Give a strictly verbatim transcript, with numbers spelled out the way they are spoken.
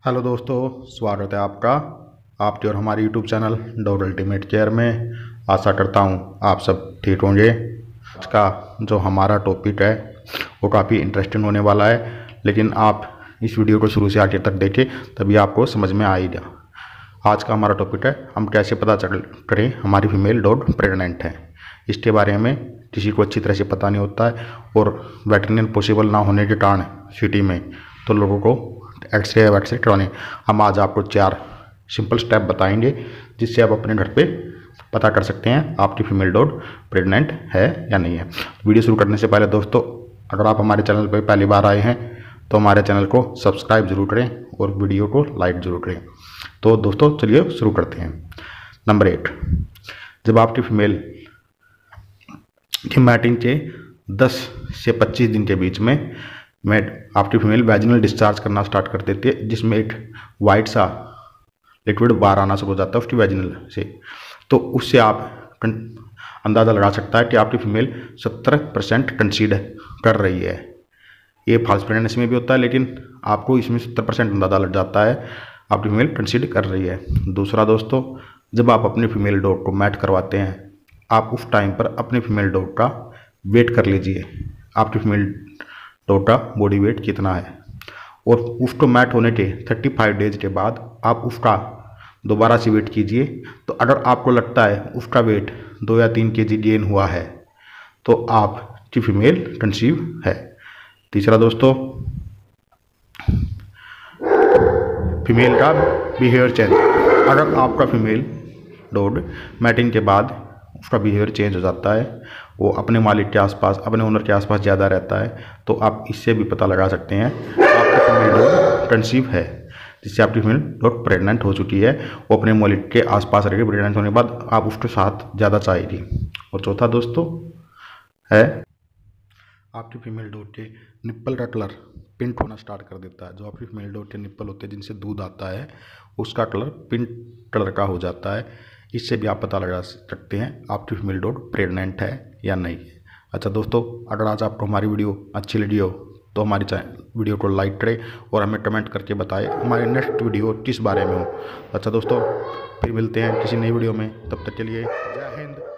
Hello दोस्तों, स्वागत है आपका आपके और हमारे YouTube channel dog ultimate care में। आशा करता हूँ आप सब ठीक होंगे। आज का जो हमारा टॉपिक है वो काफ़ी इंटरेस्टिंग होने वाला है, लेकिन आप इस वीडियो को शुरू से आगे तक देखें तभी आपको समझ में आएगा। आज का हमारा टॉपिक है हम कैसे पता चल करें हमारी फीमेल डॉग प्रेग्नेंट है। इसके बारे में किसी को अच्छी तरह से पता नहीं होता है, और वेटरनरी पॉसिबल ना होने के कारण सिटी में तो लोगों को एक्सरे वैक्सरे करवाने। हम आज आपको चार सिंपल स्टेप बताएंगे जिससे आप अपने घर पे पता कर सकते हैं आपकी फीमेल डॉग प्रेग्नेंट है या नहीं है। वीडियो शुरू करने से पहले दोस्तों, अगर आप हमारे चैनल पर पहली बार आए हैं तो हमारे चैनल को सब्सक्राइब जरूर करें और वीडियो को लाइक जरूर करें। तो दोस्तों चलिए शुरू करते हैं। नंबर एट, जब आपकी फीमेल की मैटिंग के दस से पच्चीस दिन के बीच में मेड आपकी फीमेल वैजिनल डिस्चार्ज करना स्टार्ट कर देती है, जिसमें एक वाइट सा लिक्विड बाहर आना शुरू हो जाता है उसकी वैजिनल से, तो उससे आप अंदाज़ा लगा सकता है कि आपकी फीमेल सत्तर परसेंट कंसीड कर रही है। ये फॉल्स प्रेगनेंसी में भी होता है, लेकिन आपको इसमें सत्तर परसेंट अंदाज़ा लग जाता है आपकी फीमेल कंसीड कर रही है। दूसरा दोस्तों, जब आप अपनी फीमेल डॉग को मैट करवाते हैं, आप उस टाइम पर अपनी फीमेल डॉग का वेट कर लीजिए, आपकी फीमेल डॉग का बॉडी वेट कितना है, और उसको मैट होने के पैंतीस डेज के बाद आप उसका दोबारा से वेट कीजिए। तो अगर आपको लगता है उसका वेट दो या तीन के जी गेन हुआ है तो आपकी फीमेल कंसीव है। तीसरा दोस्तों, फीमेल का बिहेवियर चेंज। अगर आपका फीमेल डॉग मैटिंग के बाद उसका बिहेवियर चेंज हो जाता है, वो अपने मालिक के आसपास, अपने ओनर के आसपास ज़्यादा रहता है, तो आप इससे भी पता लगा सकते हैं आपकी फीमेल डॉग कंसीव है, जिससे आपकी फीमेल डॉग प्रेग्नेंट हो चुकी है। वो अपने मालिक के आसपास रहेगी, प्रेग्नेंट होने के बाद आप उसके साथ ज़्यादा चाहेगी। और चौथा दोस्तों है आपकी फीमेल डॉग के निप्पल का कलर पिंक होना स्टार्ट कर देता है। जो आपकी फीमेल डॉग के निप्पल होते हैं जिनसे दूध आता है, उसका कलर पिंक कलर का हो जाता है। इससे भी आप पता लगा सकते हैं आपकी फीमेल डॉग प्रेग्नेंट है या नहीं है। अच्छा दोस्तों, अगर आज आपको हमारी वीडियो अच्छी लगी हो तो हमारी चैनल वीडियो को लाइक करें और हमें कमेंट करके बताएं हमारी नेक्स्ट वीडियो किस बारे में हो। अच्छा दोस्तों, फिर मिलते हैं किसी नई वीडियो में, तब तक के लिए जय हिंद।